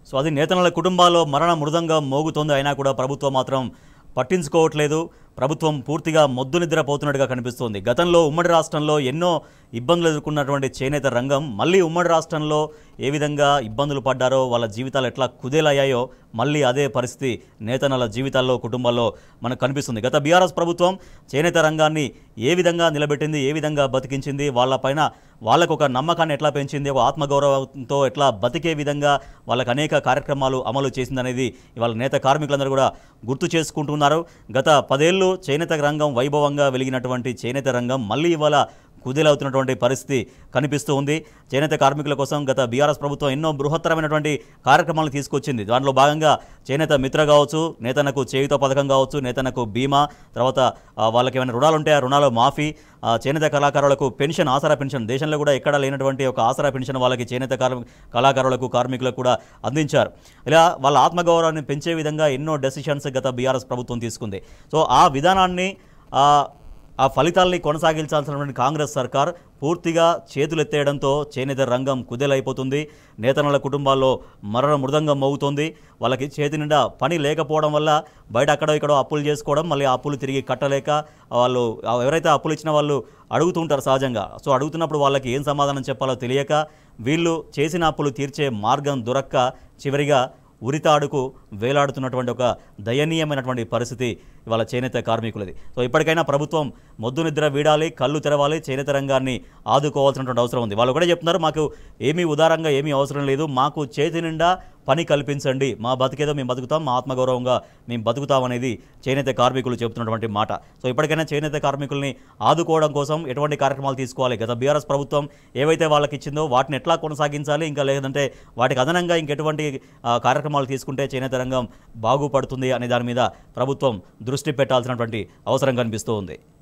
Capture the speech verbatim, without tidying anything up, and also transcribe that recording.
So అది నేతన్నల కుటుంబాల్లో మరణ మృదంగం మోగుతోంది. అయినా కూడా ప్రభుత్వం మాత్రం పట్టించుకోవట్లేదు. ప్రభుత్వం పూర్తిగా మొద్దు నిద్రపోతున్నట్టుగా కనిపిస్తోంది. గతంలో ఉమ్మడి రాష్ట్రంలో ఎన్నో ఇబ్బందులు ఎదుర్కొన్నటువంటి చేనేత రంగం మళ్ళీ ఉమ్మడి రాష్ట్రంలో ఏ విధంగా ఇబ్బందులు పడ్డారో, వాళ్ళ జీవితాలు ఎట్లా కుదేలయ్యాయో మళ్ళీ అదే పరిస్థితి నేతన్నల జీవితాల్లో, కుటుంబాల్లో మనకు కనిపిస్తుంది. గత బీఆర్ఎస్ ప్రభుత్వం చేనేత రంగాన్ని ఏ విధంగా నిలబెట్టింది, ఏ విధంగా బతికించింది, వాళ్ళపైన వాళ్ళకు ఒక నమ్మకాన్ని ఎట్లా పెంచింది, ఒక ఆత్మగౌరవంతో ఎట్లా బతికే విధంగా వాళ్ళకి అనేక కార్యక్రమాలు అమలు చేసిందనేది ఇవాళ నేత కార్మికులందరూ కూడా గుర్తు చేసుకుంటున్నారు. గత పదేళ్ళు చేనేత రంగం వైభవంగా వెలిగినటువంటి చేనేత రంగం మళ్ళీ ఇవాళ కుదేలవుతున్నటువంటి పరిస్థితి కనిపిస్తూ ఉంది. చేనేత కార్మికుల కోసం గత బీఆర్ఎస్ ప్రభుత్వం ఎన్నో బృహత్తరమైనటువంటి కార్యక్రమాలు తీసుకొచ్చింది. దాంట్లో భాగంగా చేనేత మిత్ర కావచ్చు, నేతన్నకు చేయుత పథకం కావచ్చు, నేతన్నకు బీమా, తర్వాత వాళ్ళకి ఏమైనా రుణాలు ఉంటే ఆ రుణాలు మాఫీ, చేనేత కళాకారులకు పెన్షన్, ఆసరా పెన్షన్, దేశంలో కూడా ఎక్కడా లేనటువంటి ఒక ఆసరా పెన్షన్ వాళ్ళకి చేనేత కళాకారులకు, కార్మికులకు కూడా అందించారు. ఇలా వాళ్ళ ఆత్మగౌరవాన్ని పెంచే విధంగా ఎన్నో డెసిషన్స్ గత బీఆర్ఎస్ ప్రభుత్వం తీసుకుంది. సో ఆ విధానాన్ని ఆ ఫలితాల్ని కొనసాగించాల్సినటువంటి కాంగ్రెస్ సర్కార్ పూర్తిగా చేతులెత్తేయడంతో చేనేత రంగం కుదేలైపోతుంది. నేతన్నల కుటుంబాల్లో మరణ మృదంగం మోగుతోంది. వాళ్ళకి చేతి నిండా పని లేకపోవడం వల్ల బయట అక్కడో ఇక్కడో అప్పులు చేసుకోవడం, మళ్ళీ ఆ అప్పులు తిరిగి కట్టలేక వాళ్ళు ఎవరైతే అప్పులు ఇచ్చిన వాళ్ళు అడుగుతుంటారు సహజంగా. సో అడుగుతున్నప్పుడు వాళ్ళకి ఏం సమాధానం చెప్పాలో తెలియక, వీళ్ళు చేసిన అప్పులు తీర్చే మార్గం దొరక్క చివరిగా ఉరితాడుకు వేలాడుతున్నటువంటి ఒక దయనీయమైనటువంటి పరిస్థితి ఇవాళ చేనేత కార్మికులది. సో ఇప్పటికైనా ప్రభుత్వం మొద్దు నిద్ర వీడాలి, కళ్ళు తెరవాలి, చేనేత రంగాన్ని ఆదుకోవాల్సినటువంటి అవసరం ఉంది. వాళ్ళు కూడా చెప్తున్నారు, మాకు ఏమీ ఉదారంగా ఏమీ అవసరం లేదు, మాకు చేతి నిండా పని కల్పించండి, మా బతికేదో మేము బతుకుతాం, మా ఆత్మగౌరవంగా మేము బతుకుతాం అనేది చేనేత కార్మికులు చెబుతున్నటువంటి మాట. సో ఇప్పటికైనా చేనేత కార్మికుల్ని ఆదుకోవడం కోసం ఎటువంటి కార్యక్రమాలు తీసుకోవాలి, గత బీఆర్ఎస్ ప్రభుత్వం ఏవైతే వాళ్ళకి ఇచ్చిందో వాటిని ఎట్లా కొనసాగించాలి, ఇంకా లేదంటే వాటికి అదనంగా ఇంకెటువంటి కార్యక్రమాలు తీసుకుంటే చేనేత రంగం బాగుపడుతుంది అనే దాని మీద ప్రభుత్వం దృష్టి పెట్టాల్సినటువంటి అవసరం కనిపిస్తూ ఉంది.